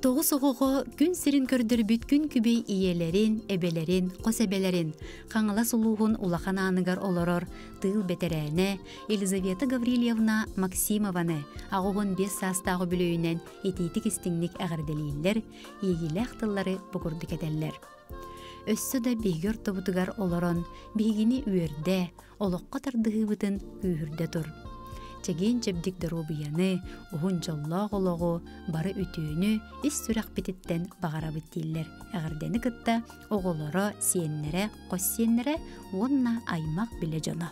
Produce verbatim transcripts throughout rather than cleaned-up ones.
Тоғыз оғығы күн сирин көрдірбіт күн күбей иелерин, эбелерин, қосебелерин, қаңыла сұлуғын улахан анығар олорор, тыл бетерәне, Елизавета Гаврильевна Максимованы ағуғын бес састағы бүлөйінен етейтік істіңнік әғірделейлер, егілі ақтылары бұғырды кетелер. Өссі да бейгер тобутығар олорон, бейгіні үйерде, олыққа тардығы бұтын үйірде тұр. Чеген чебдик дарубияны, уғын жаллақ олығы, бары үтіні іс сүрақ бітіттен бағара біттейлер. Әғірдені күтті оғылары, сиеннері, қос сиеннері, онна аймақ біле жона.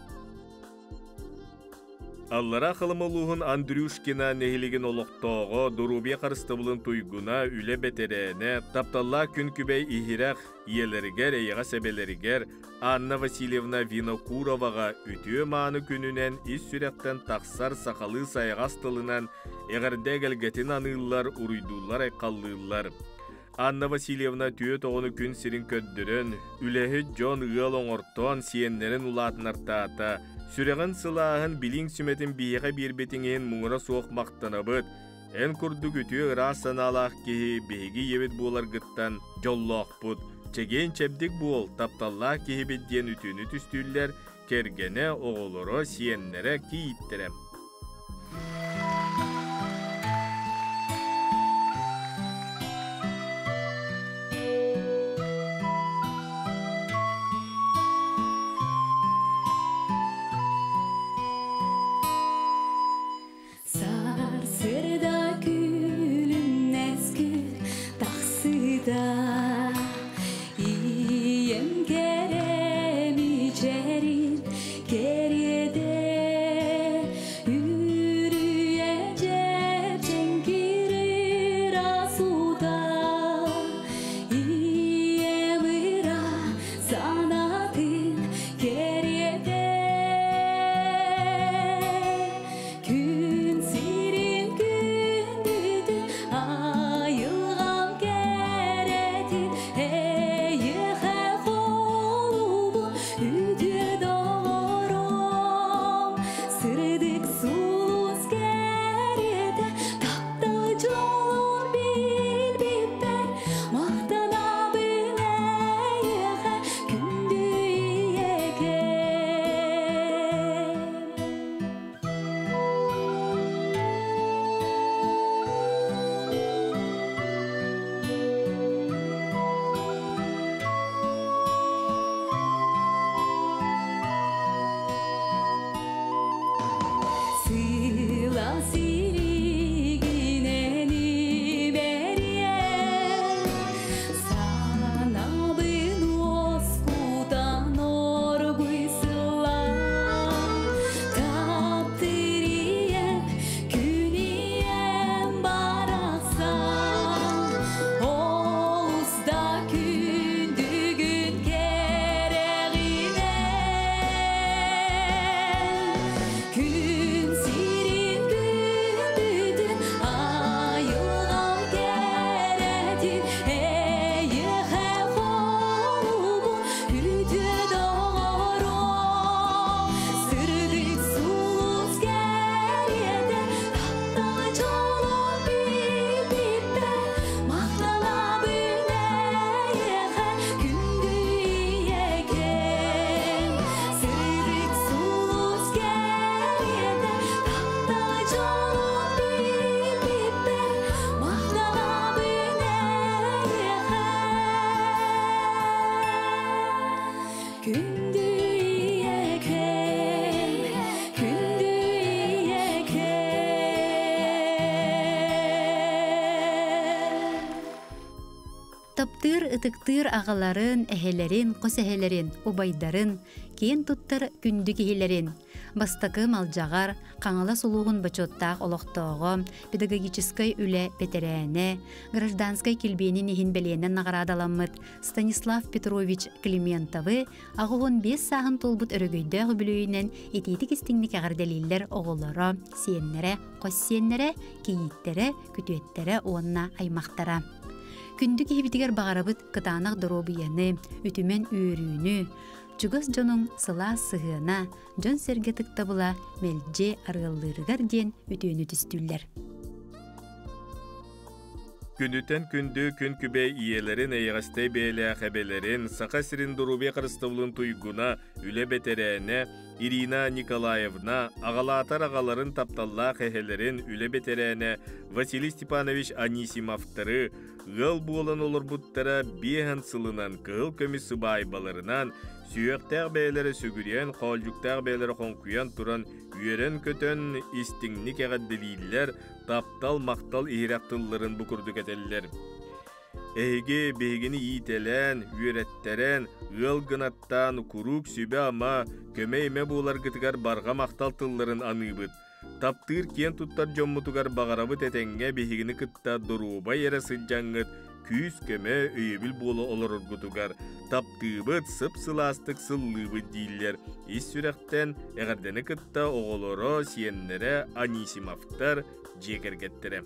Аллара қылымылуғын Андрюшкина нехилеген олықтоғы, Дурубия қарыстыбылын туйгуна, үле бетерене, тапталла күн күбей ихирақ, иелерігер, eyға себелерігер, Анна Васильевна Винокуроваға үтіе маны күнінен ис сүректен тақсар сақалы сайғастылынан әғірде гәлгетін анылар, ұруйдулар айқаллылар. Анна Васильевна түйе тоғыны күн сирин көддірін, үләхі Джон ұғыл оңыртон сиеннерін ұлатын артаата, сүреген сылағын билин сүметін бейеға бербетіңен мұңыра соқ мақтанабыд, ән күрді күтіе ұрасын алақ кеге бейгі ебет болар ғыттан жоллақ бұд. Чеген чәбдік бол, тапталла кеге бедден үтіні түстүллер, кергене оғылыры сиеннері кейіттерем. Таптыр ытыктыр ағаларын, әхелерин, қос әхелерин, убайдарын, кен туттыр күнді кехелерин. Бастакы малжағар, қаңала сұлуғын бачоттақ олықтығы, педагогическай үлі петерәне, гражданскай келбенін ехін беленен нағарадаламыд Станислав Петрович Климентовы ағуын бес сағын толбут өрігөйді ғыбілөйінен ететік істіңнік ағарделейлер оғылары, сиеннері, қос сиеннері, кейіттері, күтуеттері оңна аймақтара. Күнді кейбітігер бағарабыт қытанақ дұробияны, үтімен үйірүйіні, Чугас жонун сыла сыгына, жон серге тыктабыла мелже арыллырыгар ден үтөөнү түстүллер. Күндүтен күндү күн күбей иелерин эйгастей бейле хебелерин сака сирин дурубе кырыстыбылын туйгуна үле бетерене Ирина Николаевна агалатар агаларын тапталла хехелерин үле бетерене Василий Степанович Анисимовтары гыл буолан олар буттара бейхан сылынан кыл көмісі байбаларынан сүйектәг бейлері сүгірен, қолжуктәг бейлері қонқуян туран үйерен көтөн истиңник әғадділейлер таптал мақтал ихирақтылларын бұкырдық әтелілер. Эйге бейгini иителен, үйереттерен, ыл гынаттан курук сүбе ама көмейме булар гытыгар барға мақтал тылларын аныбыт. Таптыр кен туттар жоммутугар бағарабыт әтенге бейгini кытта дұруба ері сылжаңыт, күйіз көме өйебіл болу олар ұргутугар. Таптыбыт сып-сыластық сыллыбыт дейлер. Ис сүректен әғардені кытта оғылыры сиеннері Анисимовтар жекергеттірі.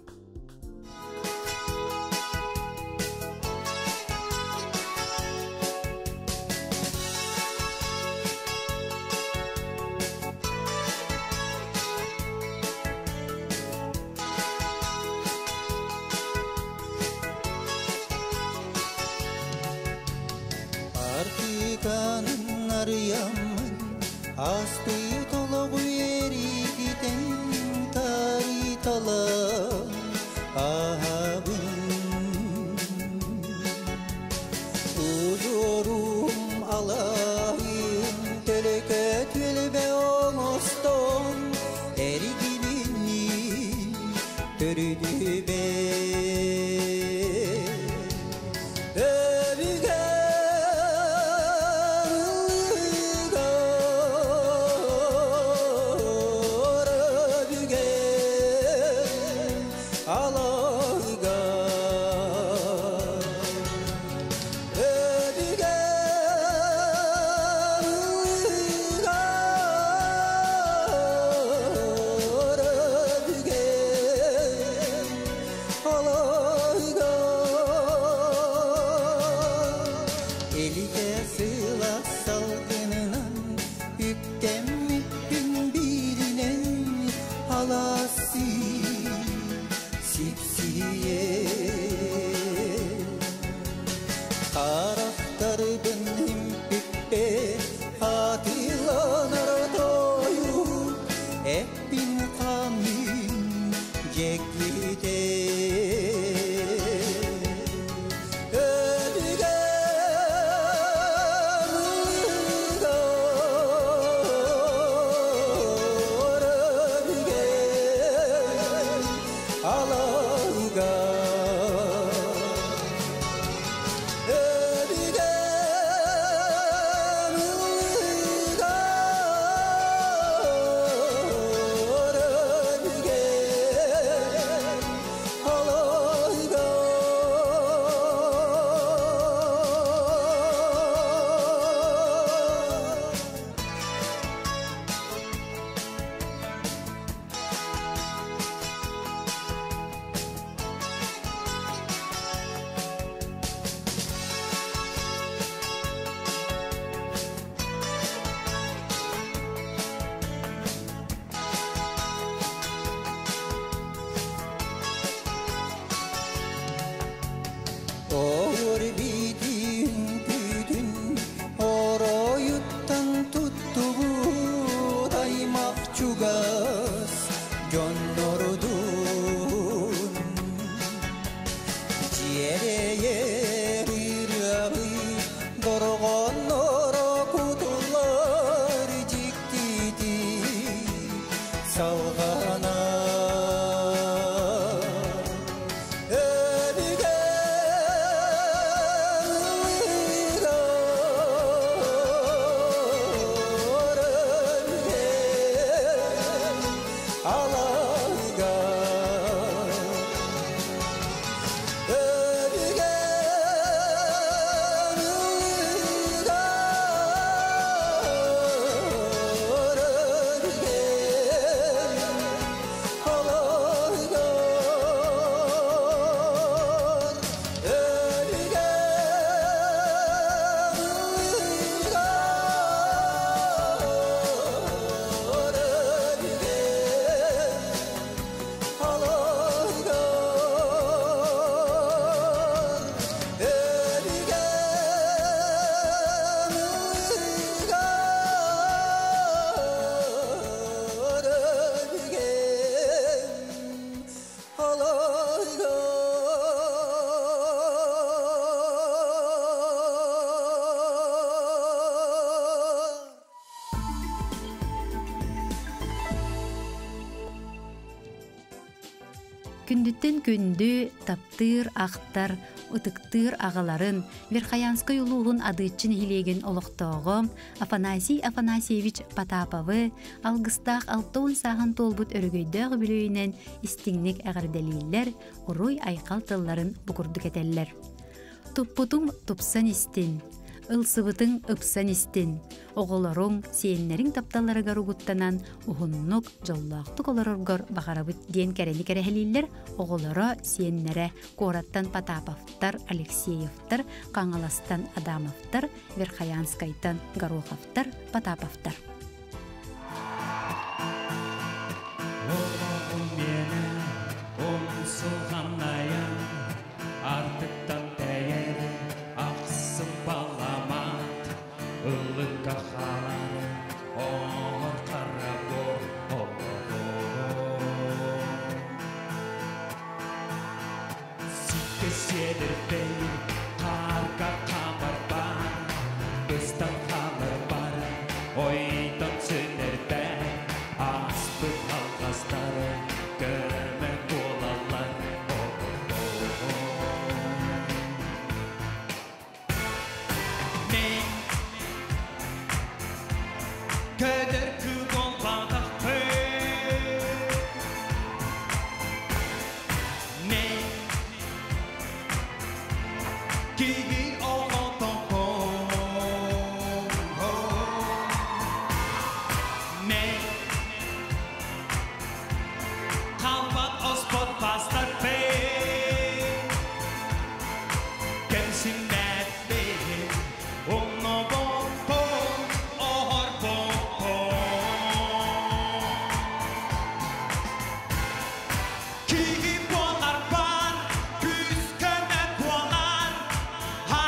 Artikanın arıyamın astı tolu yeri giden taritala ahabın ucurum alayım teleket velbe olmoston eri gibini törüdü be Күндүттен күндү таптыр, ақтар, ытыктыр ағаларын Верхоянскай улуғын адытчын хилеген олықтоғы Афанасий Афанасьевич Потаповы алгыстақ алтуын сағын толбут өргөйдөг бүлөйінен истиңнек әғірдәлейлер уруй айқал тылларын бұқырды кетелер. Туппутуң тупсан истин, ылсыбытың ыпсан истин, оғыларың сиеннерің тапталарыгар угуттанан ухуннук жоллақтық оларыргар бағарабыт ден кәрені кәрәхелейлер оғылары сиеннере Кораттан Потаповтар, Алексеевтар, Қаңаластан Адамовтар, Верхоянскайтан Гороховтар, Потаповтар. Ha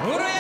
Buraya